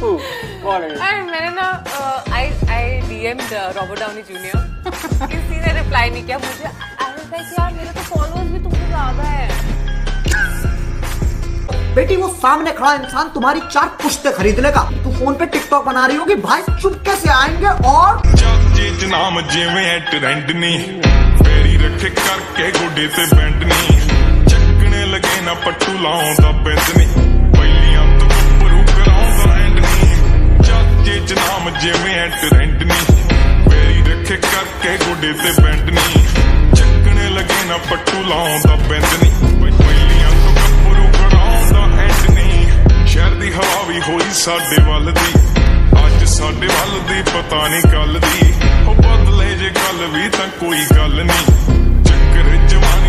मैंने ना I DMed Robert Downey Junior, किसी ने रिप्लाई नहीं किया मुझे। यार मेरे तो फॉलोअर्स भी तुमसे ज्यादा है। बेटी वो सामने खड़ा इंसान तुम्हारी 4 पुश्ते खरीद लेगा, तू फोन पे टिकटॉक बना रही होगी, भाई चुपके से आएंगे और नाम जिवें ट्रेंड नी फेरी रखे करके गोडे ते बैंड नी चकने लगे ना पट्टू लाउंदा बैंड नी पहिलियां तो गब्बरू कराउंदा एंड नी चाचे च नाम जिवें ट्रेंड नी फेरी रखे करके गोडे ते बैंड नी चकने लगे ना पट्टू लाउंदा बैंड नी पहिलियां तो गब्बरू कराउंदा एंड नी शहर दी हवा भी होई साडे वल दी अज साडे वल दी पता नहीं कल दी बदले जे गल भी तां कोई गल नहीं चक्कर जवान